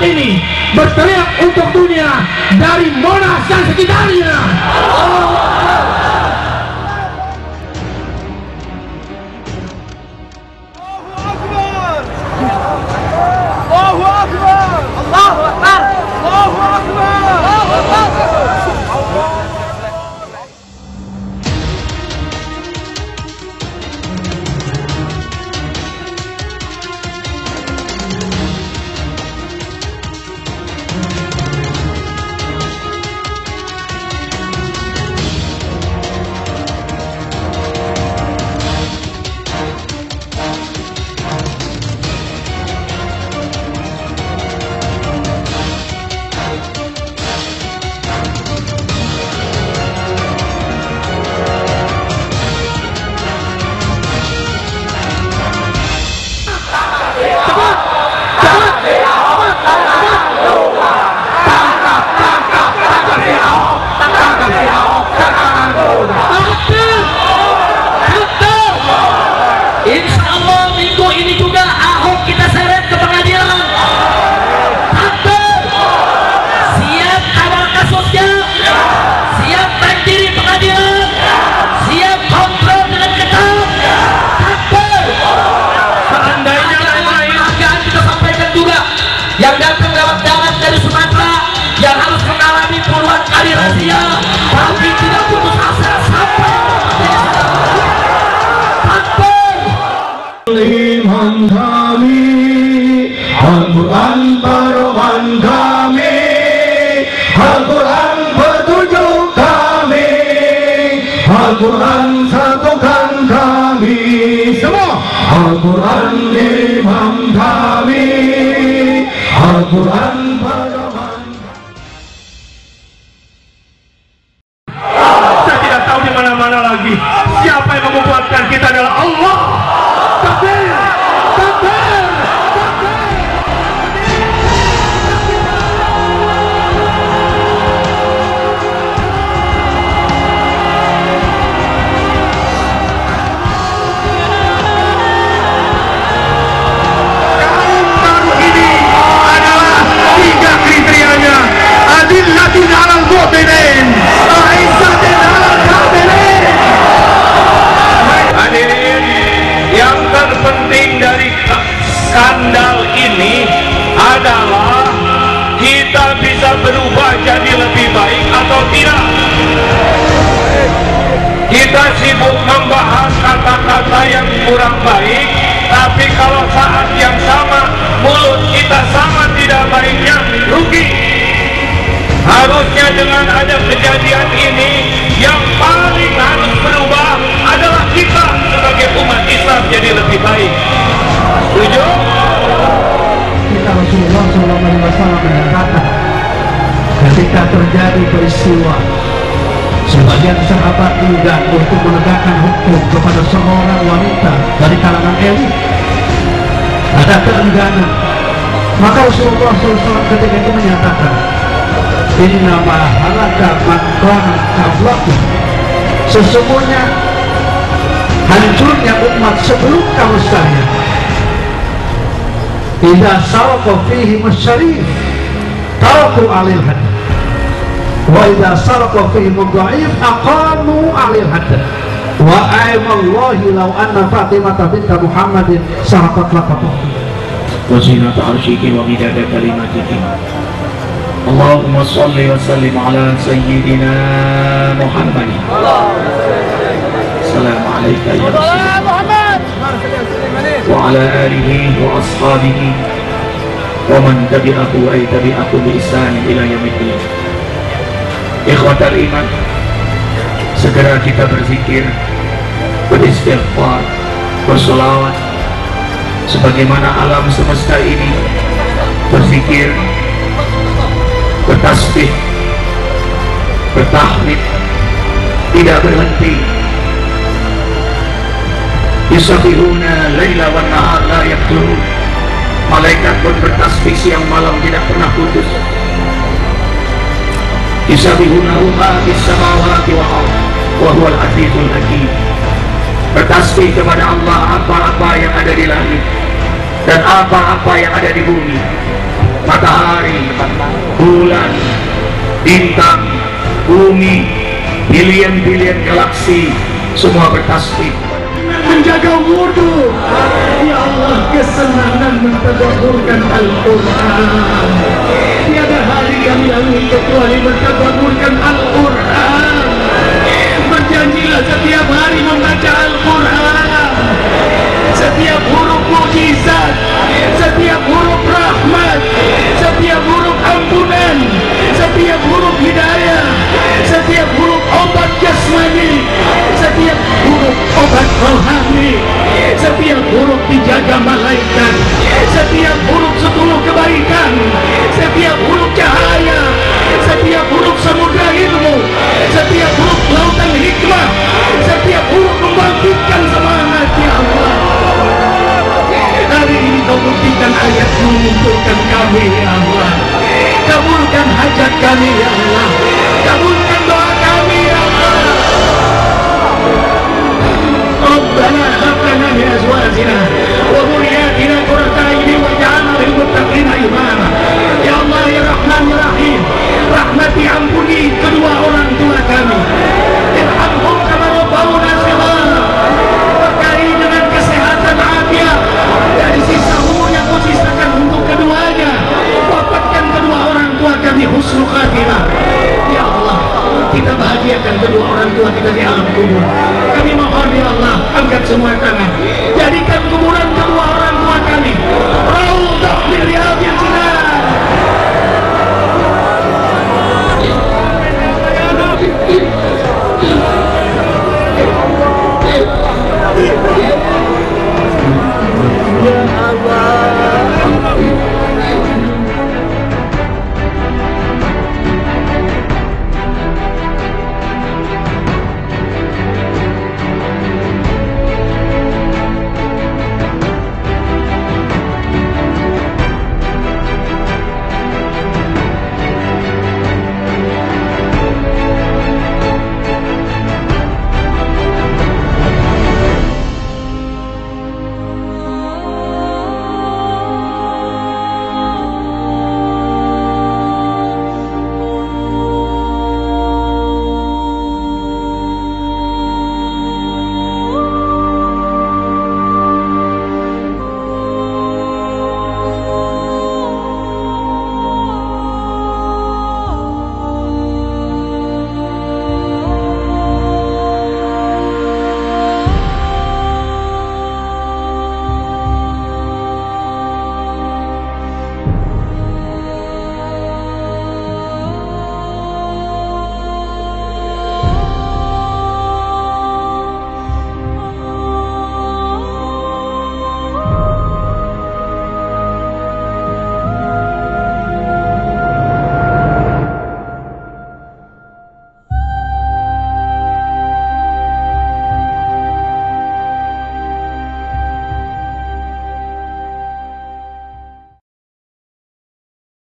ini berteriak untuk dunia dari Monas dan sekitarnya. Allahu Akbar, Allahu Akbar, Allahu Akbar, Allahu Akbar. Yang datang lewat darat dari Sumatera, yang harus mengalami puluhan kali razia, tapi tidak putus asa sampai takbir. Imam kami, Al-Quran paruan kami, Al-Quran petunjuk kami, Al-Quran satukan kami semua. Al-Quran imam kami, Al-Quran paruan. Saya tidak tahu di mana-mana lagi. Siapa yang menguatkan kita adalah Allah. Takbir, takbir, takbir. Kaum baru ini adalah 3 kriterianya. Adillatin 'alal mu'minin, a'izzatin 'alal kafirin. Hadirin, yang terpenting dari skandal ini adalah kita bisa berubah jadi lebih baik atau tidak. Kita sibuk membahas kata-kata yang kurang baik, tapi kalau saat yang sama mulut kita sama tidak baiknya, rugi. Harusnya dengan ada kejadian ini, yang paling harus berubah adalah kita sebagai umat Islam jadi lebih baik. Setuju? Kita Rasulullah SAW menyatakan ketika terjadi peristiwa sebagian sahabat enggan untuk menegakkan hukum kepada seorang wanita dari kalangan elit, ada keengganan, maka Rasulullah SAW ketika itu menyatakan, innama halaka man kana qablakum, sesungguhnya hancurnya umat sebelum kamu sekalian. Idza saraqa fihi masyarif taraku alil hadd, wa idza saraqa fihi mudha'if aqamu alil hadd, wa aymallahi law anna Fatimah binta Muhammadin saraqat laqatu wa zinata arsyiki wa midada kalimatiki. Allahumma salli wa sallim ala sayyidina Muhammad. Assalamu alayka ya Rasulullah wa ala alihi wa ashabihi wa man tabi'ahu ay tabi'ahu bi ihsan ila yaumil. Ikhwatal iman, segera kita berzikir, beristighfar, bersolawat sebagaimana alam semesta ini berzikir, bertasbih, bertahmid, tidak berhenti. Yusabihuna laila wan nahar la yafturun. Malaikat pun bertasbih siang malam tidak pernah putus. Yusabihuna ma fis samawati wal ardh wa huwal azizul hakim. Bertasbih kepada Allah apa-apa yang ada di langit dan apa-apa yang ada di bumi. matahari, bulan, bintang, bumi, bilion-bilion galaksi semua bertasbih. Menjaga wudhu, ya Allah, kesenangan mentadabburkan Al-Quran. Tiada hari kami lalui kecuali mentadabburkan Al-Quran. Berjanjilah setiap hari membaca Al-Quran. Setiap huruf mukjizat, setiap huruf rahmat, setiap huruf ampunan, setiap huruf hidayah, setiap huruf obat jasmani, setiap huruf obat rohani, setiap huruf dijaga malaikat, setiap huruf 10 kebaikan, setiap huruf cahaya, setiap huruf samudra ilmu, setiap huruf lautan hikmah, setiap huruf membangkitkan semangat, ya Allah. Hari ini kau buktikan ayat-Mu mengumpulkan kami, ya Allah. Kabulkan hajat kami, ya Allah. Kabulkan doa kami, ya Allah. Rabbana hab lana min azwajina wa dhurriyyatina qurrata a'yunin waj'alna lil muttaqina imama. Ya Allah, ya Rahman, ya Rahim, rahmati ampuni kedua orang tua kami. Irhamhum kama rabbawna shighara. Berkahi dengan kesehatan afiat dari sisa umur yang Kau sisakan untuk keduanya. Wafatkan kedua orang tua kami husnul khatimah. Ya Allah, kita bahagiakan kedua orang tua kita di alam kubur. Kami mohon, ya Allah, angkat semua tangan, jadikan